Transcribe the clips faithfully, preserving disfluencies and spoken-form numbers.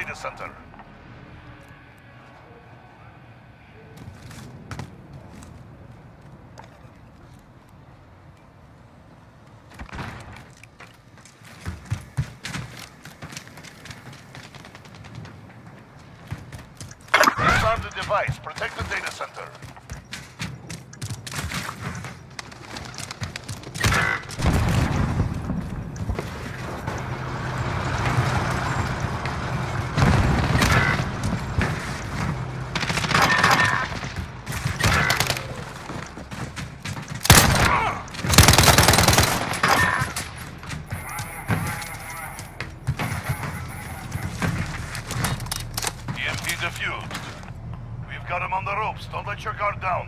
data center. Disarm the device. Protect the data center. Defused. We've got him on the ropes. Don't let your guard down.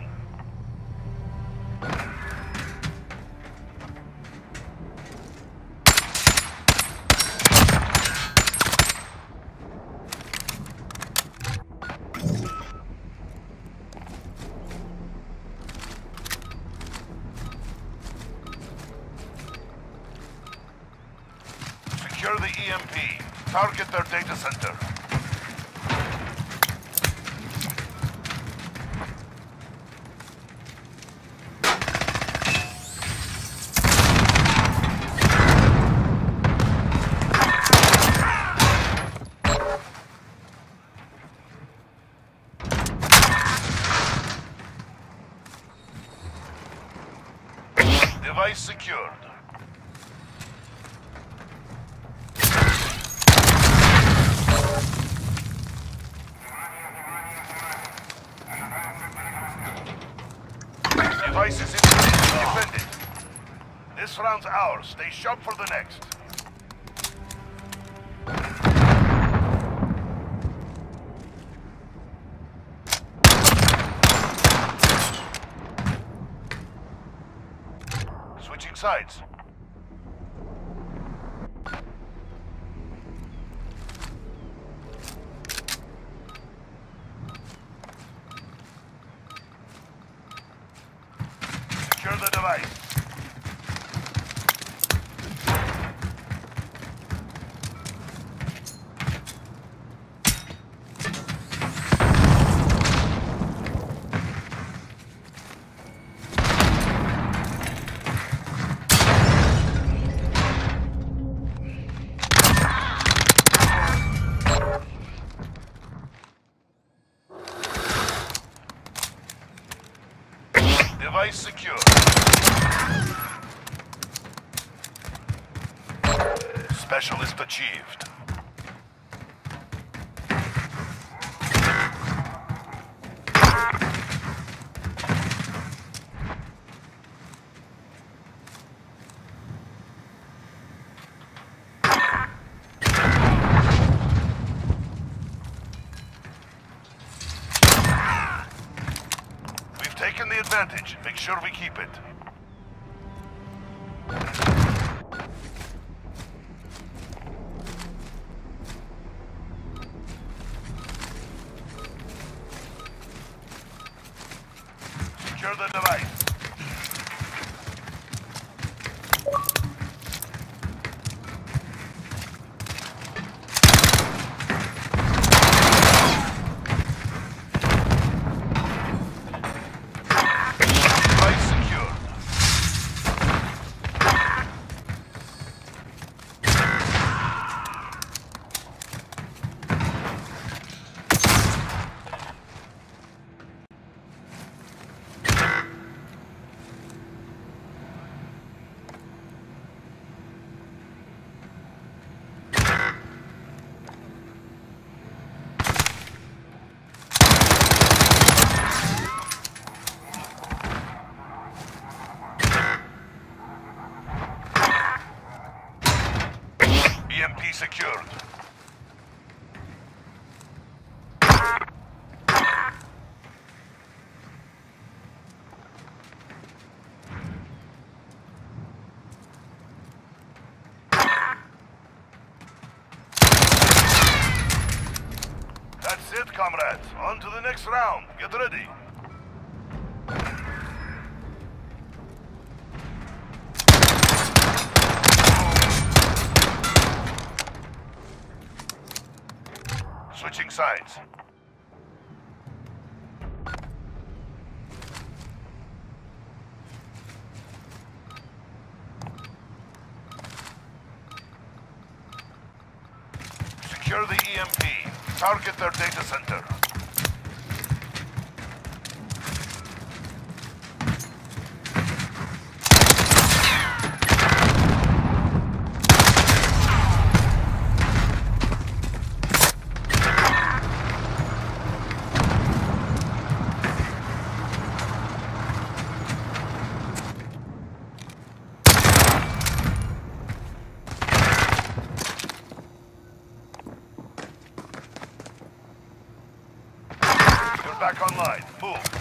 Secure the E M P. Target their data center. Device secured. Device is in defend it. This round's ours. Stay sharp for the next. Switching sides. Secure the device. Device secure. Specialist achieved. Taking the advantage. Make sure we keep it. Secure the device. E M P secured. That's it, comrades. On to the next round. Get ready. Switching sides. Secure the E M P. Target their data center. Back online. Move.